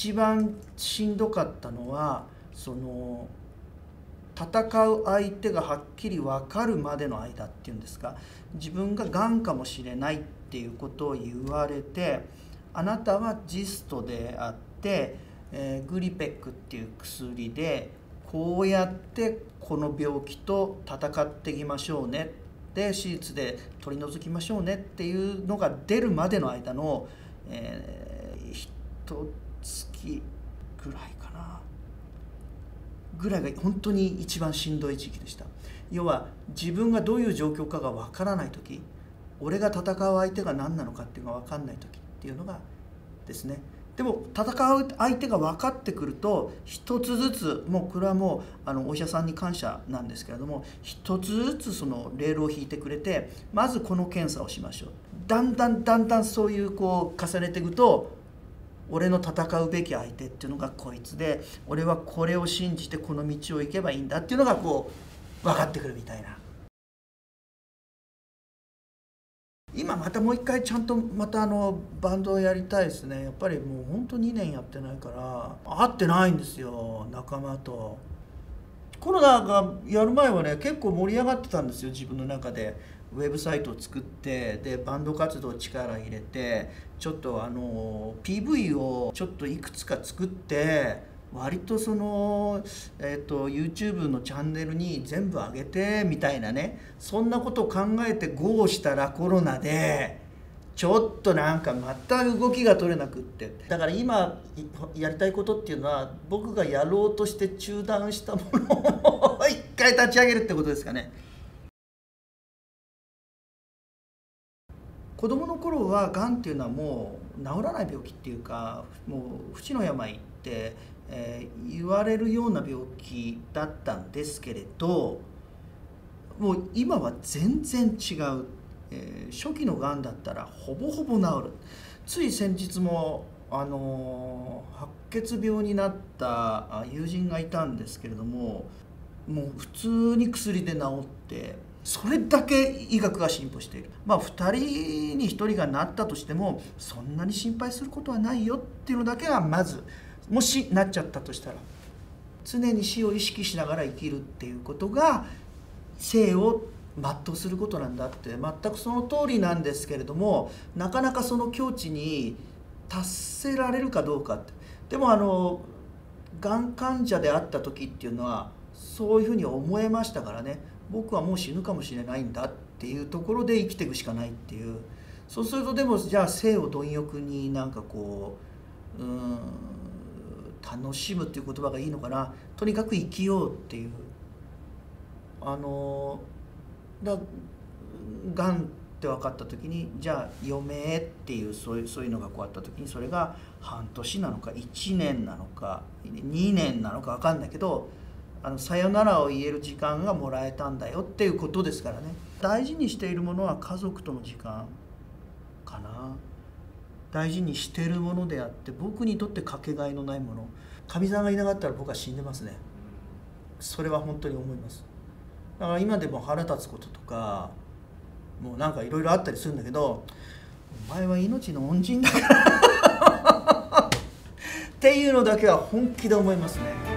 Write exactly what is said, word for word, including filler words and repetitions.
一番しんどかったのはその戦う相手がはっきり分かるまでの間っていうんですか、自分ががんかもしれないっていうことを言われて、あなたはジストであって、えー、グリペックっていう薬でこうやってこの病気と戦っていきましょうね、で手術で取り除きましょうねっていうのが出るまでの間の、えー、ひとつきぐらいかなぐらいが本当に一番しんどい時期でした。要は自分がどういう状況かがわからない時、俺が戦う相手が何なのかっていうのが分かんない時っていうのがですね。でも戦う相手が分かってくると一つずつ、もうこれはもうあのお医者さんに感謝なんですけれども、一つずつそのレールを引いてくれて、まずこの検査をしましょう、だんだんだんだんそういうこう重ねていくと、俺の戦うべき相手っていうのがこいつで、俺はこれを信じてこの道を行けばいいんだっていうのがこう分かってくるみたいな。今またもう一回ちゃんとまたあのバンドをやりたいですね。やっぱりもうほんとにねんやってないから会ってないんですよ、仲間と。コロナがやる前はね結構盛り上がってたんですよ、自分の中で。ウェブサイトを作って、でバンド活動力入れて、ちょっとあの ピーブイ をちょっといくつか作って、割とその、えーと、YouTube のチャンネルに全部上げてみたいなね、そんなことを考えて ゴー したらコロナでちょっとなんかまた動きが取れなくって、だから今やりたいことっていうのは、僕がやろうとして中断したものを一回立ち上げるってことですかね。子供の頃はがんっていうのはもう治らない病気っていうか、もう不治の病って、えー、言われるような病気だったんですけれど、もう今は全然違う、えー、初期のがんだったらほぼほぼ治る。つい先日もあのー、白血病になった友人がいたんですけれども、もう普通に薬で治って、それだけ医学が進歩している。まあふたりにひとりがなったとしてもそんなに心配することはないよっていうのだけは、まずもしなっちゃったとしたら常に死を意識しながら生きるっていうことが生を全うすることなんだって、全くその通りなんですけれども、なかなかその境地に達せられるかどうかって。でもあのがん患者であった時っていうのはそういうふうに思えましたからね。僕はもう死ぬかもしれないんだっていうところで生きていくしかないっていう。そうするとでもじゃあ生を貪欲になんかこう、うーん楽しむっていう言葉がいいのかな、とにかく生きようっていう、あのだがんって分かった時に、じゃあ余命っていうそういうそういうのがこうあった時に、それが半年なのかいちねんなのかにねんなのか分かんないけど、あのさよならを言える時間がもらえたんだよっていうことですからね。大事にしているものは家族との時間かな。大事にしているものであって、僕にとってかけがえのないもの。かみさんがいなかったら僕は死んでますね。それは本当に思います。だから今でも腹立つこととかもうなんかいろいろあったりするんだけど、お前は命の恩人だからっていうのだけは本気で思いますね。